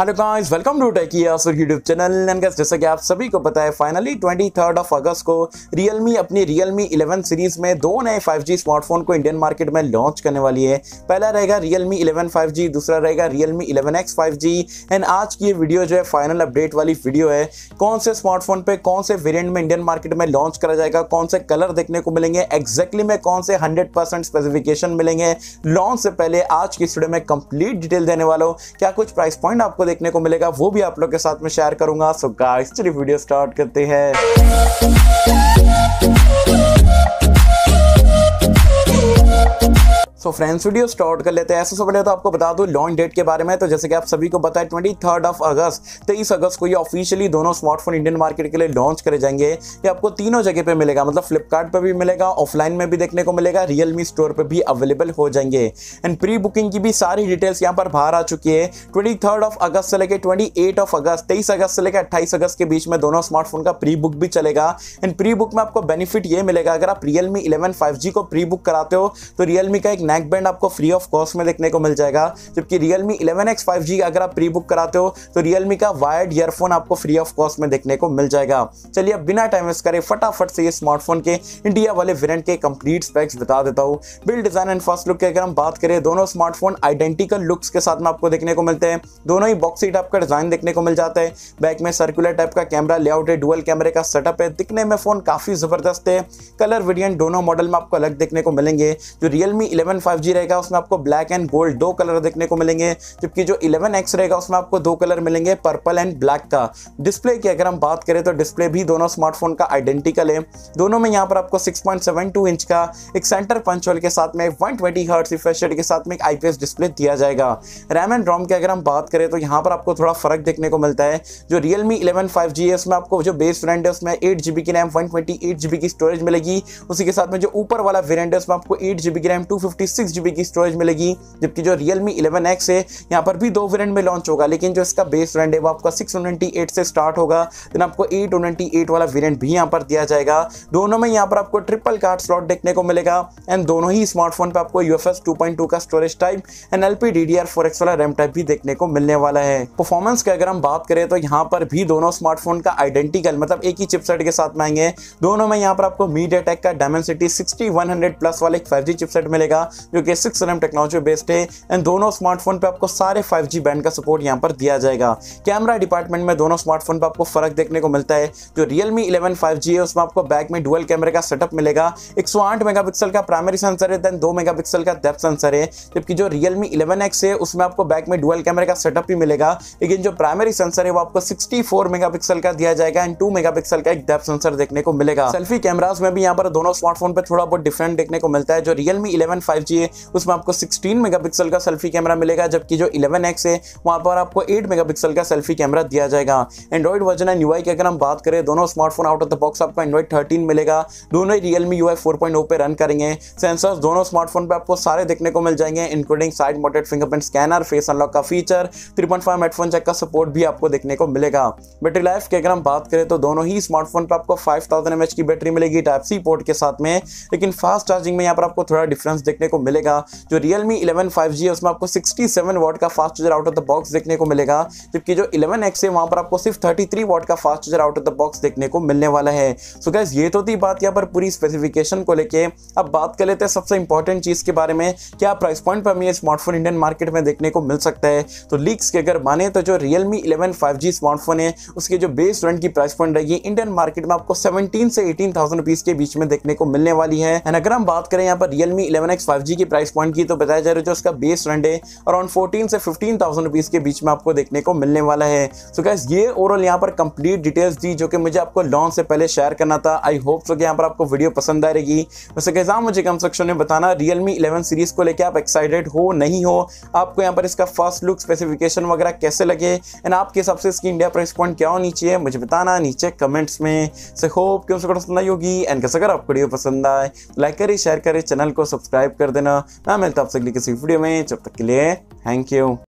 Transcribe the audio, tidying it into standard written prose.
Hello guys, welcome to Techias YouTube channel. And guys, जैसा कि आप सभी को पता है, फाइनली 23 अगस्त को Realme अपनी Realme 11 सीरीज में दो नए 5G स्मार्टफोन को इंडियन मार्केट में लॉन्च करने वाली है। पहला रहेगा Realme 11 5G, दूसरा रहेगा Realme 11X 5G। एंड आज की ये वीडियो जो है फाइनल अपडेट वाली वीडियो है। कौन से स्मार्टफोन पे कौन से वेरिएंट में इंडियन मार्केट में लॉन्च करा जाएगा, कौन से कलर देखने को मिलेंगे, एग्जैक्टली में कौन से 100% स्पेसिफिकेशन मिलेंगे, लॉन्च से पहले आज की वीडियो में कंप्लीट डिटेल देने वाला हूं। क्या कुछ प्राइस पॉइंट आपको देखने को मिलेगा वो भी आप लोग के साथ में शेयर करूंगा। सो गाइस, चलिए वीडियो स्टार्ट करते हैं। सो फ्रेंड्स, वीडियो स्टार्ट कर लेते हैं। सबसे पहले तो आपको बता दूं लॉन्च डेट के बारे में। तो जैसे कि आप सभी को पता है 23 अगस्त को ये ऑफिशियली दोनों स्मार्टफोन इंडियन मार्केट के लिए लॉन्च करे जाएंगे। ये आपको तीनों जगह पे मिलेगा, मतलब फ्लिपकार्ट पे भी मिलेगा, ऑफलाइन में भी देखने को मिलेगा, Realme स्टोर पे भी अवेलेबल हो जाएंगे। एंड प्री बुकिंग की भी सारी डिटेल्स यहाँ पर बाहर आ चुकी है। 23 अगस्त से लेकर 23 अगस्त 23 अगस्त से लेकर 28 अगस्त के बीच में दोनों स्मार्टफोन का प्री बुक भी चलेगा। एंड प्री बुक में आपको बेनिफिट ये मिलेगा, अगर आप Realme 11 5G को प्री बुक कराते हो तो Realme का एक नेक बैंड आपको फ्री ऑफ कॉस्ट में देखने को मिल जाएगा। जबकि Realme 11X 5G अगर आप प्री बुक कराते हो तो Realme का वायर्ड ईयरफोन आपको फ्री ऑफ कॉस्ट में देखने को मिल जाएगा। चलिए अब बिना टाइम वेस्ट करे फटाफट से ये स्मार्टफोन के इंडिया वाले वेरिएंट के कंप्लीट स्पेक्स बता देता हूं। Build design and first look की अगर हम बात करें, दोनों स्मार्टफोन आइडेंटिकल लुक्स के साथ में आपको देखने को मिलते हैं। दोनों ही बॉक्सी टाइप का डिजाइन देखने को मिल जाता है। बैक में सर्कुलर टाइप का कैमरा लेआउट है, डुअल कैमरे का सेटअप है। दिखने में फोन काफी जबरदस्त है। कलर वेरिएंट दोनों मॉडल में आपको अलग देखने को मिलेंगे। जो Realme 11 5G रहेगा उसमें आपको ब्लैक एंड गोल्ड दो कलर देखने को मिलेंगे, जबकि जो 11X रहेगा उसमें आपको दो कलर मिलेंगे, पर्पल एंड ब्लैक का। डिस्प्ले की अगर हम बात करें तो डिस्प्ले भी दोनों स्मार्टफोन का आइडेंटिकल है। दोनों में यहाँ पर आपको 6.72 इंच का एक सेंटर पंच होल के साथ में 120 हर्ट्ज रिफ्रेश रेट के साथ में एक IPS डिस्प्ले दिया जाएगा। रैम एंड रोम की अगर हम बात करें तो यहाँ पर आपको थोड़ा फर्क देखने को मिलता है। जो Realme 11 5G है उसमें आपको जो बेस वेरिएंट है उसमें 8GB की रैम 128GB की स्टोरेज मिलेगी। उसी के साथ में जो ऊपर वाला वेरिएंट है उसमें आपको 8GB की रैम 256GB की स्टोरेज मिलेगी। जबकि जो Realme 11X है यहाँ पर भी दो वेरिएंट में लॉन्च होगा, लेकिन जो इसका बेस वेरिएंट है वो आपका 628 से स्टार्ट होगा। देन आपको 828 वाला वेरिएंट भी यहाँ पर दिया जाएगा। दोनों में यहाँ पर आपको ट्रिपल कार्ड स्लॉट देखने को मिलेगा। एंड दोनों ही स्मार्टफोन पे आपको UFS 2.2 का स्टोरेज टाइप एंड LPDDR4X वाला रैम टाइप भी देखने को मिलने वाला है। परफॉर्मेंस की अगर हम बात करें तो यहाँ पर भी दोनों स्मार्टफोन का आइडेंटिकल, मतलब एक ही चिपसेट के साथ में आएंगे। दोनों में यहाँ पर आपको MediaTek का Dimensity 6100 प्लस वाला एक 5G चिपसेट मिलेगा, जो कि 6nm टेक्नोलॉजी बेस्ड है। एंड दोनों स्मार्टफोन पे आपको सारे 5G बैंड का सपोर्ट यहाँ पर दिया जाएगा। कैमरा डिपार्टमेंट में दोनों स्मार्टफोन पे आपको फर्क देखने को मिलता है। जो Realme 11 5G है उसमें आपको बैक में डुअल कैमरे का सेटअप मिलेगा। 108 मेगापिक्सल का प्राइमरी सेंसर है, देन 2 मेगापिक्सल का डेप्थ सेंसर है। जबकि जो Realme 11X है उसमें आपको बैक में डुअल कैमरे का सेटअप भी मिलेगा, लेकिन जो प्राइमरी सेंसर है वो आपको 64 मेगापिक्सल का दिया जाएगा एंड 2 मेगापिक्सल का एक डेप्थ सेंसर देखने को मिलेगा। सेल्फी कैमरास में भी यहाँ पर दोनों स्मार्टफोन पे थोड़ा बहुत डिफरेंट देखने को मिलता है। जो Realme 11 5G है उसमें आपको 16 मेगापिक्सल का सेल्फी कैमरा मिलेगा, जबकि जो 11X है वहां पर आपको 8 मेगापिक्सल का सेल्फी कैमरा दिया जाएगा। एंड्रॉइड वर्जन एंड UI की अगर हम बात करें, दोनों smartphone out of the box आपको Android 13 मिलेगा। दोनों ही Realme UI 4.0 पे रन करेंगे। सेंसर्स दोनों स्मार्टफोन पे आपको सारे देखने को मिल जाएंगे, including side mounted fingerprint scanner, face unlock का फीचर, 3.5 हेडफोन जैक का सपोर्ट भी आपको देखने को मिलेगा। बैटरी लाइफ की अगर हम बात करें तो दोनों ही स्मार्टफोन पे आपको 5000 mAh की बैटरी मिलेगी Type-C पोर्ट के साथ में, लेकिन फास्ट चार्जिंग में यहाँ पर आपको थोड़ा डिफरेंस देखने को मिलेगा। जो Realme 11 5G है उसमें आपको 67 वाट का fast charger out of the box देखने को मिलेगा, जबकि जो 11X है वहां पर आपको सिर्फ 33 वाट का fast charger out of the box देखने को मिलने वाला है। सो गाइस, ये तो थी बात यहाँ पर पूरी स्पेसिफिकेशन को लेके। अब बात कर लेते हैं सबसे इंपॉर्टेंट चीज के बारे में, क्या प्राइस पॉइंट पर हमें ये स्मार्टफोन इंडियन मार्केट में देखने को मिल सकता है। तो लीक्स के अगर माने तो जो Realme 11 5G स्मार्टफोन है उसके जो बेस वेरिएंट की प्राइस पॉइंट रहेगी इंडियन मार्केट में आपको 17 से 18,000 रुपीज के बीच में देखने को मिलने वाली है। एंड अगर हम बात करें यहाँ पर Realme 11X 5G की प्राइस पॉइंट की, तो बताया जा रहा है जो उसका बेस वेरिएंट है अराउंड 14 से 15,000 रुपीज के बीच में आपको देखने को मिलने वाला है। सो गाइस, ये ओवरऑल यहाँ पर कंप्लीट डिटेल्स दी जो कि मुझे आपको लॉन्च से पहले शेयर करना था। आई होप सो कि यहाँ पर आपको वीडियो पसंद आ रहेगी। वैसे गाइस, मुझे कमेंट सेक्शन में बताना Realme 11 सीरीज को लेकर आप एक्साइटेड हो नहीं हो, आपको यहाँ पर इसका फर्स्ट लुक स्पेसिफिकेशन वगैरह कैसे लगे, एंड आपके हिसाब से इसकी इंडिया प्राइस पॉइंट क्या होनी चाहिए मुझे बताना नीचे कमेंट्स में। से होप कि आपको पसंद आई होगी। एंड अगर आपको वीडियो पसंद आए लाइक करें, शेयर करें, चैनल को सब्सक्राइब कर देना। मैं मिलता हूं आपसे अगली किसी वीडियो में, जब तक के लिए थैंक यू।